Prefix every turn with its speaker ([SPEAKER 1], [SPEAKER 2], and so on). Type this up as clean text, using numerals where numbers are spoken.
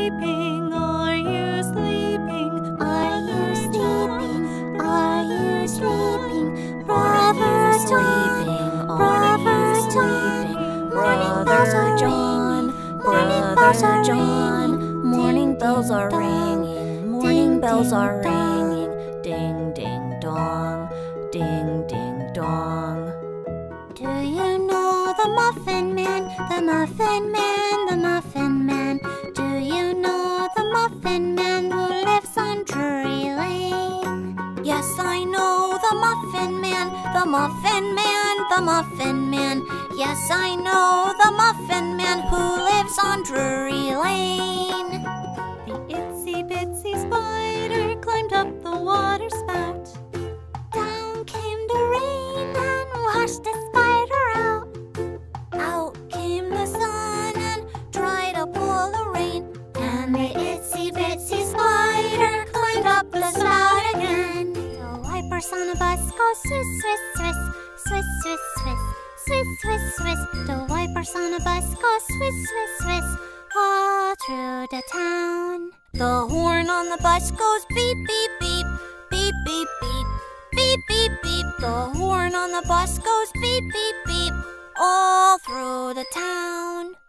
[SPEAKER 1] sleeping? Are you sleeping?
[SPEAKER 2] Are you sleeping? Are you sleeping? Brother John, Brother John,
[SPEAKER 1] Brother John, Brother John, morning bells are ringing, morning bells are ringing, ding ding dong, ding ding dong.
[SPEAKER 2] Do you know the Muffin Man, the Muffin Man, the Muffin Man? Do you know the Muffin Man who lives on Drury Lane?
[SPEAKER 1] Yes, I know the Muffin Man, the Muffin Man, the Muffin Man. Yes, I know the Muffin Man who lives on Drury Lane. The itsy bitsy spider climbed up the water spout.
[SPEAKER 2] Down came the rain and washed the spider out.
[SPEAKER 1] Out came the sun and dried up all the rain.
[SPEAKER 2] And the itsy bitsy spider climbed up the spout again. The wipers on a bus go swish, swish, swish, swish, swish, swish, swish, swish, swish. The wipers on a bus go swish, swish, swish, all through the town.
[SPEAKER 1] The horn on the bus goes beep, beep, beep, beep, beep, beep, beep, beep, beep. The horn on the bus goes beep, beep, beep, all through the town.